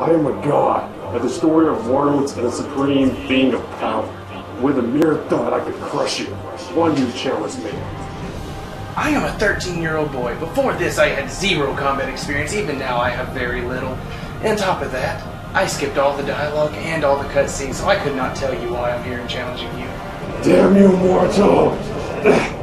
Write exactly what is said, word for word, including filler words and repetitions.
I am a god, a destroyer of worlds and a supreme being of power. With a mere thought, I could crush you. One you challenge me. I am a thirteen-year-old boy. Before this, I had zero combat experience. Even now, I have very little. And on top of that, I skipped all the dialogue and all the cutscenes, so I could not tell you why I'm here and challenging you. Damn you, mortal!